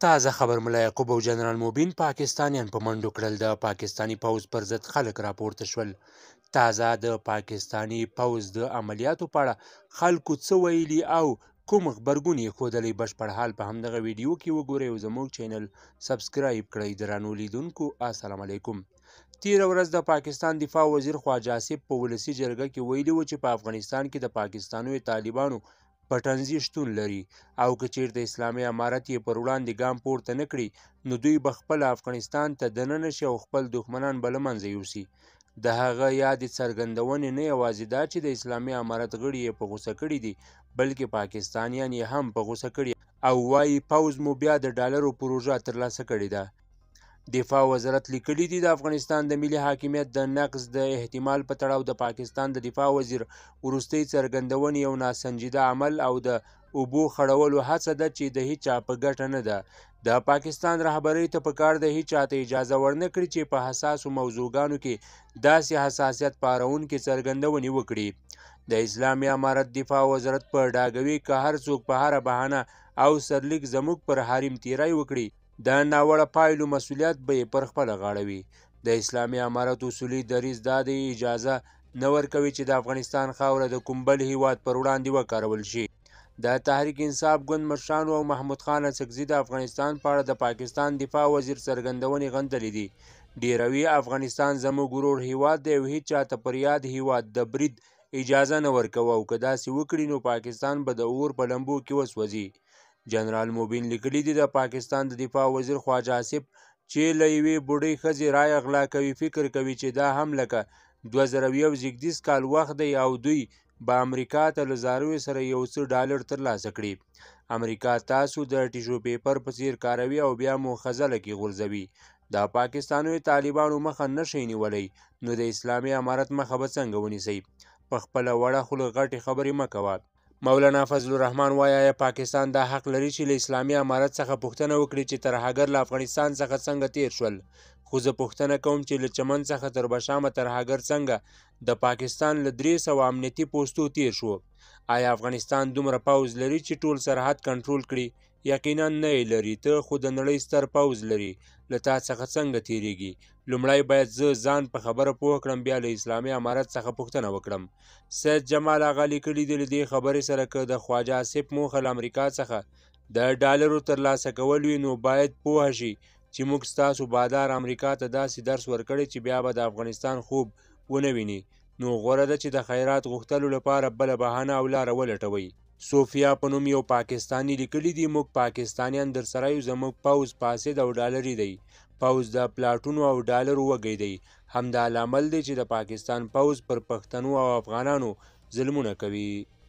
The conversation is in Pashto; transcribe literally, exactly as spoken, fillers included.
تازه خبر ملا یعقوب او جنرال مبین پاکستانیان په منډو کړل. د پاکستاني پوځ پر ضد خلک راپورته شول. تازه د پاکستاني پوځ د عملیاتو په اړه خلکو څه ویلي او کوم غبرګون یې ښودلی بشپړ حال په همدغه ویډیو کې وګورئ او زموږ چینل سبسکرایب کړئ. درنو لیدونکو السلام علیکم. تیره ورځ د پاکستان دفاع وزیر خواجه آصف په ولسي جرګه کې ویلي و چې په افغانستان کې د پاکستاني طالبانو پټنځي شتون لري او که چیرته اسلامي امارت یې پر وړاندې ګام پورته نه کړي نو دوی به خپل افغانستان ته دننه شي او خپل دښمنان به له منځه یوسي. د هغه یادې څرګندونې نه یوازې دا چې د اسلامي امارت غړي یې په غوسه کړي دي بلکې پاکستانیان یې هم په غوسه کړي او وایي پوځ مو بیا د ډالرو پروژه ترلاسه کړې ده. دفاع وزارت لیکلي دي د افغانستان د ملي حاکمیت د نقض د احتمال په تړاو د پاکستان د دفاع وزیر وروستۍ څرګندونې یو ناسنجیده عمل او د اوبو خړولو هڅه ده چې د هیچا په ګټه نه ده. د پاکستان رهبرۍ ته پکار ده هیچا ته اجازه ورنه کړي چې په حساسو موضوعګانو کې داسې حساسیت پاروونکې څرګندونې وکړي. د اسلامي امارت دفاع وزارت په ډاګوي که هر څوک په هره بهانه او سرلیک زموږ پر حریم تیری وکړي د ناوړه پایلو مسؤلیت به یې پر خپله غاړه وي. د اسلامي امارت اصولي دریځ دا دی اجازه نه ورکوي چې د افغانستان خاوره د کوم بل هیواد پر وړاندې وکارول شي. د تحریک انصاف ګوند مشرانو او محمود خان اڅکزي د افغانستان په اړه د پاکستان دفاع وزیر څرګندونې غندلې دي. ډیروي افغانستان زموږ ورور هیواد دی او هیچا ته پر یاد هیواد د برید اجازه نه ورکوو او که داسې وکړي نو پاکستان به د اور په لمبو کې وسوځي. جنرال مبین لیکلي دي د پاکستان د دفاع وزیر خواجه آصف چې له یوې بوډۍ ښځې رایه غلا کوي فکر کوي چې دا هم لکه دوه زره یو زیږدیز کال وخت دی او دوی به امریکا ته له زارویو سره یو څه ډالر ترلاسه کړي. امریکا تاسو د ټیشو پیپر په څیر کاروي او بیا مو خزله کې غورځوي. د پاکستاني طالبانو مخه نشئ نیولی نو د اسلامي امارت مخه به څنګه ونیسئ؟ په خپله وړه خوله غټې خبرې مه کوه. مولانا فضل الرحمن وایي آیا پاکستان دا حق لري چې له اسلامي امارت څخه پوښتنه وکړي چې ترهګر له افغانستان څخه څنګه تیر شول؟ خو زه پوښتنه کوم چې له چمن څخه تر بشامه ترهګر څنګه د پاکستان له درې سوه امنیتي پوستو تیر شو؟ آیا افغانستان دومره پوځ لري چې ټول سرحد کنټرول کړي؟ یقینا نه یې لري. ته خو د نړۍ ستر پوځ لري، له تا څخه څنګه تیریږي؟ لومړی باید زه ځان په خبره پوه کړم بیا له اسلامي امارت څخه پوښتنه وکړم. سید جمال اغا لیکلي دي له دې خبرې سره که د خواجه آصف موخه له امریکا څخه د ډالرو ترلاسه کول وي نو باید پوه شي چې موږ ستاسو بادار امریکا ته داسې درس ورکړی چې بیا به د افغانستان خوب ونه ویني. نو غوره ده چې د خیرات غوښتلو لپاره بله بهانه او لاره ولټوئ. صوفیا په نوم یو پاکستاني لیکلي دي موږ پاکستانیان در سره یو زموږ پوځ فاسد او ډالري دی. پوځ د پلاټونو او ډالرو وږی دی. همدا لامل دی چې د پاکستان پوځ پر پښتنو او افغانانو ظلمونه کوي.